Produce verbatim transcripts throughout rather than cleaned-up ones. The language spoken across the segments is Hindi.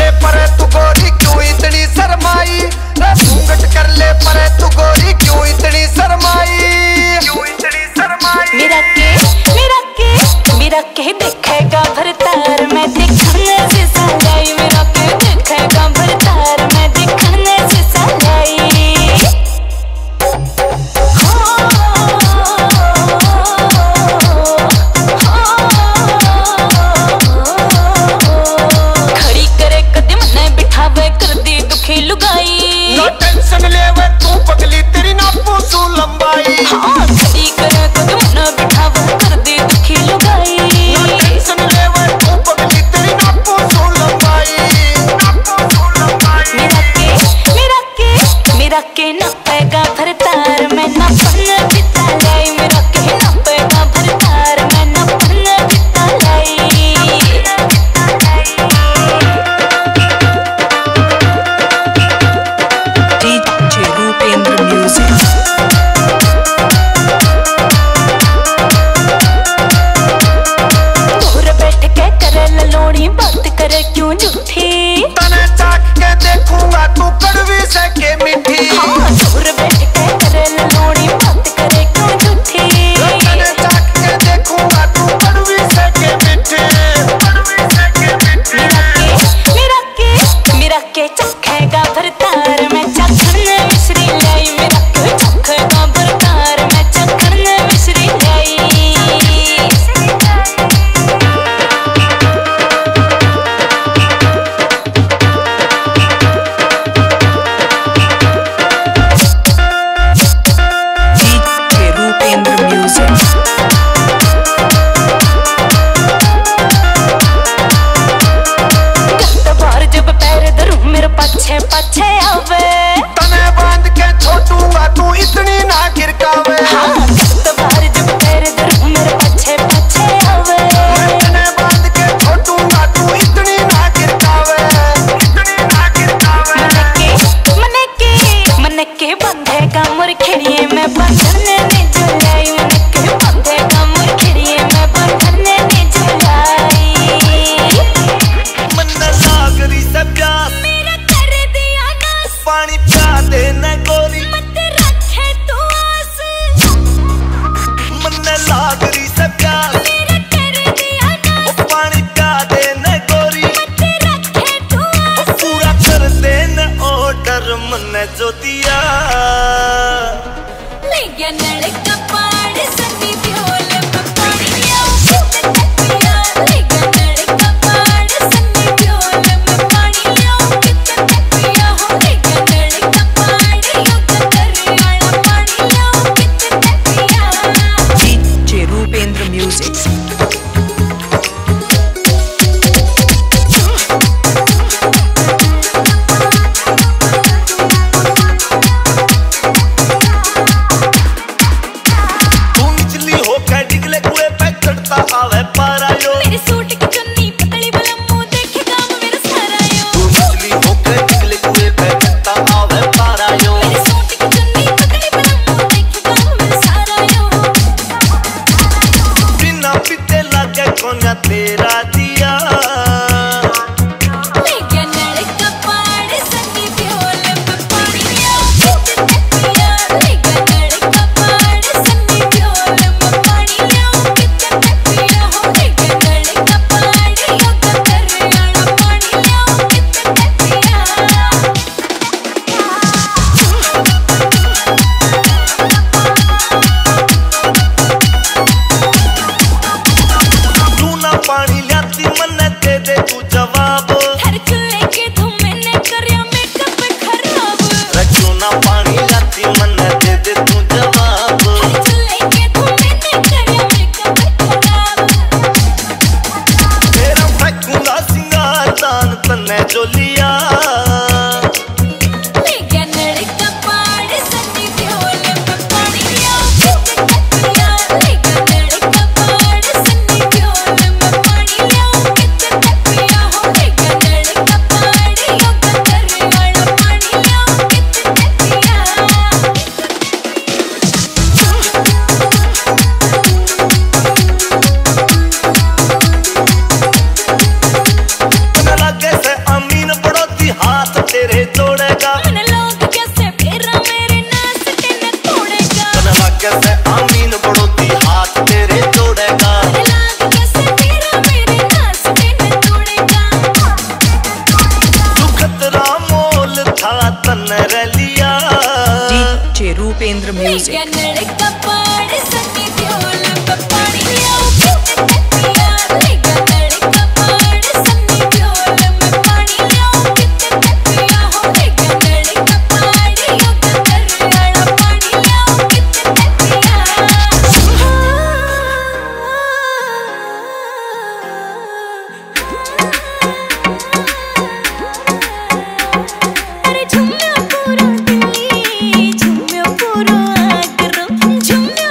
ले पर तू गोरी क्यों इतनी शर्माई, घूंघट कर ले पर तू गोरी क्यों इतनी शर्माई, क्यों इतनी शर्माई। मेरा के मेरा के मेरा के देखेगा भरतार मैं देखने से सालाई, मेरा के देखेगा भरतार मैं देखने से सालाई। खड़ी करे कदम न बिठावे कर दी दुखी लुगाई, नो टेंशन ले वे तू पगली तेरी ना पूछू लंबाई। हाँ खड़ी करे कदम न बिठावे कर दी दुखी लुगाई, नो टेंशन ले वे तू पगली तेरी ना पूछू लंबाई, ना पूछू लंबाई। मेरा के मेरा के मेरा के न पेगा भरतार मैं न पन बिता लाई, मेरा के न पेगा भरतार मैं न पन बिता लाई। DJ Rupendra music. दूर बैठ के करे ललोड़ी बात करे क्यों झूठी, तने चाक के देखूंगा तू कड़वी से के मीठी। हाँ दूर बैठ के करे ललोड़ी बात करे क्यों झूठी, तने चाक के देखूंगा तू कड़वी से के मीठी, कड़वी से के मीठी। मेरा के मेरा के मेरा के चखेगा भरतार मैं चखने मिश्री लाई, मेरा के चखेगा भरतार मैं चखने मिश्री लाई। DJ Rupendra music. गंद बार जब पैर धरूं मेरे पछे पछे आवे, तने बांध के छोड़ूंगा तू इतनी ना गिरकावे। हाँ गंद बार जब पैर धरूं मेरे पछे पछे आवे, तने बांध के छोड़ूंगा तू इतनी ना गिरकावे, इतनी ना गिरकावे। मन के मन के बंधेगा मोर खिड़िए में बंधने ने झुलाई, मन के बंधेगा मोर खिड़िए में बंधने ने झुलाई। मन लागरी से प्यास मेरा कर दिया नास, पानी पिया दे न गोरी मत रखे तू आस। मन लागरी से प्यास मेरा कर दिया नास, पानी पिया दे न गोरी मत रखे तू आस। पूरा कर दे न ऑर्डर मन जो दिया। ले गया नड़ का पाड़ सनी ढोल में पानी लियाओ कितने तकिया, ले गया नड़ का पाड़ सनी ढोल में पानी लियाओ कितने तकिया, हो ले गया नड़ का पाड़ युग दरियाला पानी लियाओ कितने तकिया। DJ Rupendra music. कैसे अमीन बड़ोती हाथ तेरे जोड़ेगा। लाग कैसे तेरा मेरे नाश्ते में तोड़ेगा। तू खतरा मोल था तन रलिया। DJ Rupendra music. कन्नड़ कपाड़ सन्नी प्योल में पानी लियाओ कितने पिया। कन्नड़ कपाड़ सन्नी प्योल में पानी लियाओ कितने पिया हो। कन्नड़ कपाड़ योग दरियाड़ा पानी लियाओ कितने पिया। अरे झुम्या पूरा दिल्ली झुम्या पूरा आगरा झुम्या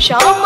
शाम